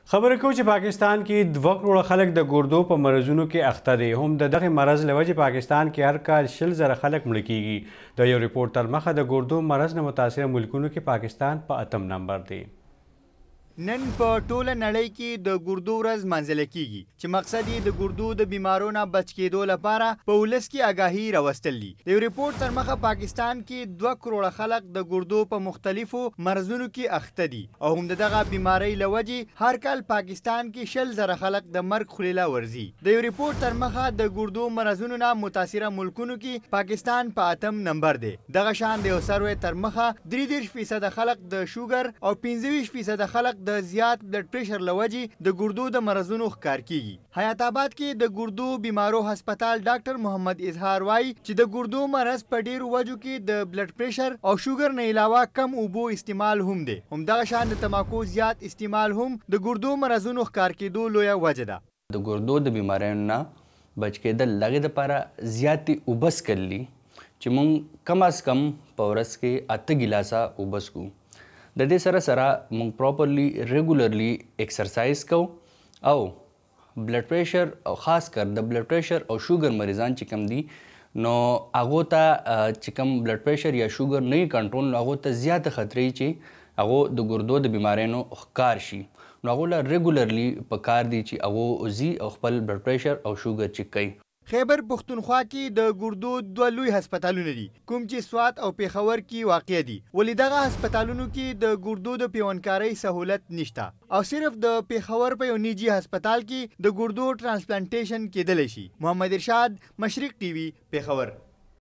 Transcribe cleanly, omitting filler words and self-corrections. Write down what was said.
خبره کو چې پاکستان کې 2 کروڑه خلک د ګردو په مرزونو کې اخته دي. هم دغه مرض له وجې پاکستان کې هر کال 100,000 خلک مړه کیږي. د یو ریپورت تر مخه د ګردو مرض نه متاثره ملکونو کې پاکستان په 8م نمبر دی. نن په ټوله نړۍ کې د ګردو ورځ منځله کیږي چې مقصد یې د ګردو د بیمارو نه بچ کېدو لپاره په ولس کې آګاهي راوستل دي. د یو ریپورت تر مخه پاکستان کې 2 کروڑه خلک د ګردو په مختلفو مرضونو کې اخته دي او هم دغه بیمارۍ له وجې هر کال پاکستان کې 100,000 خلک د مرګ خلیله ورځي. د یو ریپورت تر مخه د ګردو مرضونو نه متاثره ملکونو کې پاکستان په 8م نمبر دی. دغه شان د یو سروې تر مخه 33% خلک د شوګر او 25% خلک د زیات بلډ پریشر لوجې د ګردو د مرزونو ښکار کیږي. حیات آباد کې د ګردو بیمارو هسپتال ډاکټر محمد اظهار وایي چې د ګردو مرض په ډیرو وجو کې د بلډ پریشر او شوګر نه علاوه کم اوبو استعمال هم دی. همدغه شان د تماکو زیات استعمال هم د ګردو مرزونو ښکار کېدو لویه وجه ده. د ګردو د بیماریو نه بچ کېدل لغې دپاره زیاتې اوبه څښل دي چې مونږ کم از کم په ورځ کې 8 ګیلاسه اوبه څښو. د دې سره سره مونږ پراپرلی ریګولرلی ایکسرسایز کوو او بلډ پریشر او خاص کر د بلډ پریشر او شوګر مریضان چې کم دي نو هغو ته چې کم بلډ پریشر یا شوګر نه کنټرول نو هغو ته زیاته خطرې چې هغو د ګردو د بیماریانو ښکار شي نو هغو له ریګولرلی په کار دي چې هغو ځي او خپل بلډ پریشر او شوګر چیک کوي. خیبر پښتونخوا کې د ګردو 2 لوی هسپتالونه دي کوم چې سوات او پیښور کې واقع دي. ولې دغه هسپتالونو کې د ګردو د پیوندکارۍ سهولت نشته او صرف د پیښور په یو نجی هسپتال کې د ګردو ترانسپلانټیشن کېدلی شي. محمد ارشاد، مشرق ټي وي، پیښور.